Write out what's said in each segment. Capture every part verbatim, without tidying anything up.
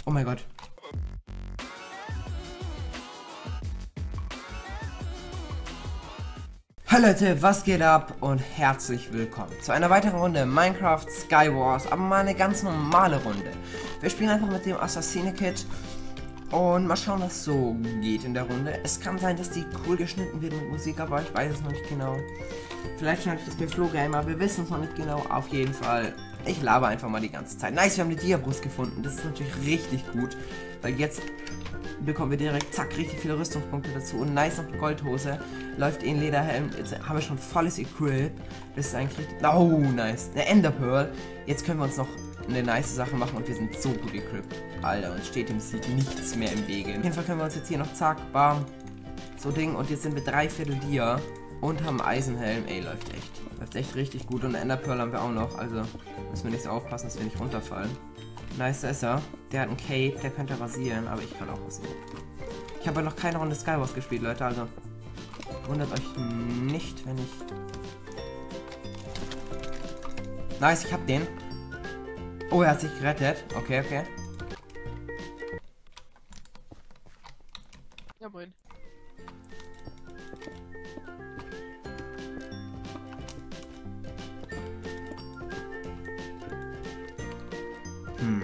Oh mein Gott. Hallo Leute, was geht ab und herzlich willkommen zu einer weiteren Runde Minecraft Skywars, aber mal eine ganz normale Runde. Wir spielen einfach mit dem Assassinekit und mal schauen, was so geht in der Runde. Es kann sein, dass die cool geschnitten wird mit Musik, aber ich weiß es noch nicht genau. Vielleicht schneidet das mit Flo Gamer, wir wissen es noch nicht genau. Auf jeden Fall, ich laber einfach mal die ganze Zeit. Nice, wir haben eine Diabrust gefunden, das ist natürlich richtig gut, weil jetzt bekommen wir direkt, zack, richtig viele Rüstungspunkte dazu und nice noch eine Goldhose. Läuft eh ein Lederhelm, jetzt haben wir schon volles Equip. Das ist eigentlich, oh nice, eine Enderpearl. Jetzt können wir uns noch eine nice Sache machen und wir sind so gut equipped. Alter, uns steht im Sieg nichts mehr im Wege. Auf jeden Fall können wir uns jetzt hier noch, zack, bam, so Ding und jetzt sind wir drei Viertel Dia und haben einen Eisenhelm. Ey, läuft echt, läuft echt richtig gut und eine Enderpearl haben wir auch noch, also müssen wir nicht so aufpassen, dass wir nicht runterfallen. Nice, da ist er. Der hat einen Cape, der könnte rasieren, aber ich kann auch rasieren. Ich habe noch keine Runde Skywars gespielt, Leute, also wundert euch nicht, wenn ich... Nice, ich hab den. Oh, er hat sich gerettet. Okay, okay. Ja, moin. Hm.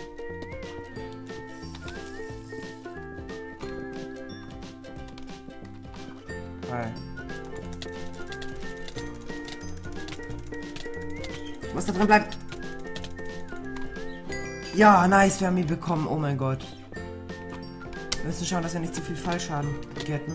Hi. Was da drin bleibt? Ja, nice, wir haben ihn bekommen. Oh mein Gott. Wir müssen schauen, dass wir nicht zu viel Fallschaden getten.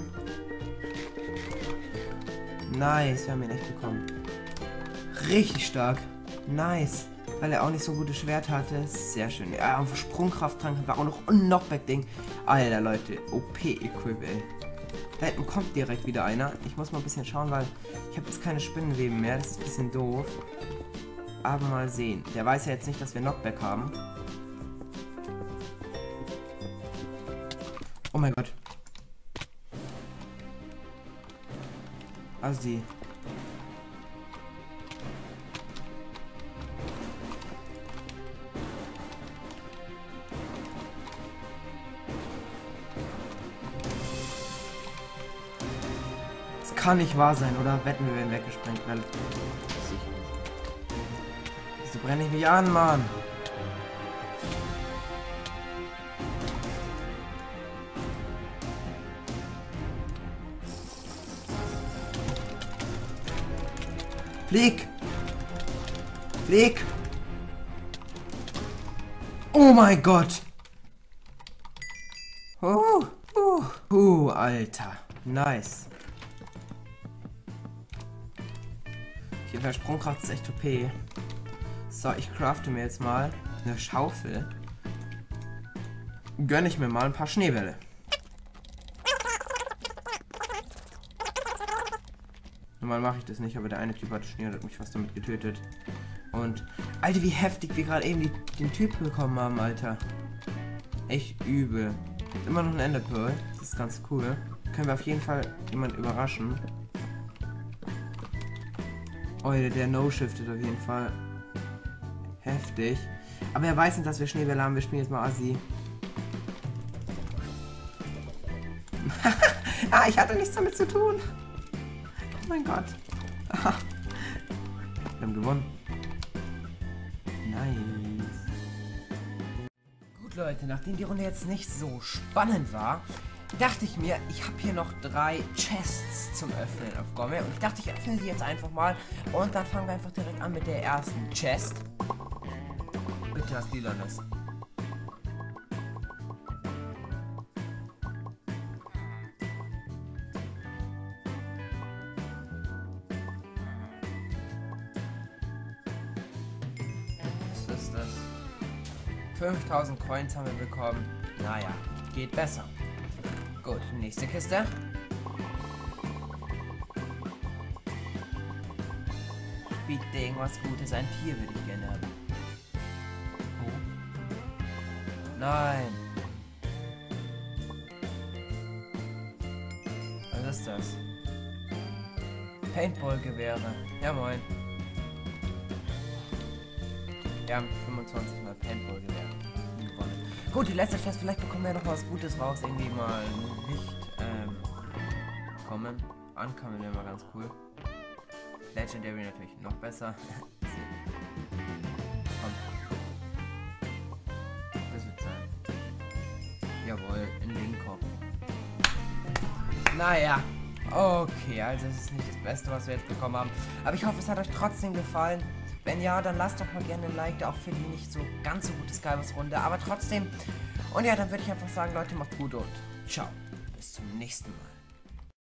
Nice, wir haben ihn echt bekommen. Richtig stark. Nice. Weil er auch nicht so ein gutes Schwert hatte. Sehr schön. Ja, auf Sprungkrafttrank war auch noch ein Knockback-Ding. Alter, Leute. O P-Equip, ey. Da hinten kommt direkt wieder einer. Ich muss mal ein bisschen schauen, weil ich habe jetzt keine Spinnenweben mehr. Das ist ein bisschen doof. Aber mal sehen. Der weiß ja jetzt nicht, dass wir Knockback haben. Oh mein Gott. Assi. Das kann nicht wahr sein, oder? Wetten, wir werden weggesprengt. Weil... Wieso brenne ich mich an, Mann? Flieg! Flieg! Oh mein Gott! Uh, uh, uh, Alter. Nice. Auf jeden Fall Sprungkraft ist echt O P. So, ich crafte mir jetzt mal eine Schaufel. Gönne ich mir mal ein paar Schneebälle. Normal mache ich das nicht, aber der eine Typ hatte Schnee und hat mich fast damit getötet. Und, Alter, wie heftig wir gerade eben die, den Typ bekommen haben, Alter. Echt übel. Immer noch ein Enderpearl. Das ist ganz cool. Können wir auf jeden Fall jemand überraschen. Oh, der No-Shiftet auf jeden Fall. Heftig. Aber er weiß nicht, dass wir Schneebälle haben. Wir spielen jetzt mal Assi. Ah, ich hatte nichts damit zu tun. Oh mein Gott. Aha. Wir haben gewonnen. Nice. Gut, Leute, nachdem die Runde jetzt nicht so spannend war, dachte ich mir, ich habe hier noch drei Chests zum Öffnen auf Gomme. Und ich dachte, ich öffne die jetzt einfach mal. Und dann fangen wir einfach direkt an mit der ersten Chest. Bitte was Lilanes. Was ist das? fünftausend Coins haben wir bekommen. Naja, geht besser. Gut, nächste Kiste. Bitte irgendwas Gutes, ein Tier würde ich gerne haben. Oh. Nein. Was ist das? Paintball-Gewehre. Ja moin. Wir haben fünfundzwanzig mal Paintball-Gewehre gewonnen. Gut, die letzte Chest, vielleicht bekommen wir noch was Gutes raus. Irgendwie mal nicht ähm, kommen. Ankommen wäre mal ganz cool. Legendary natürlich noch besser. Komm. Das wird sein. Jawohl, in den Kopf. Naja. Okay, also es ist nicht das Beste, was wir jetzt bekommen haben. Aber ich hoffe, es hat euch trotzdem gefallen. Wenn ja, dann lasst doch mal gerne ein Like da, auch für die nicht so ganz so gute Skywars-Runde. Aber trotzdem. Und ja, dann würde ich einfach sagen, Leute, macht gut und ciao. Bis zum nächsten Mal.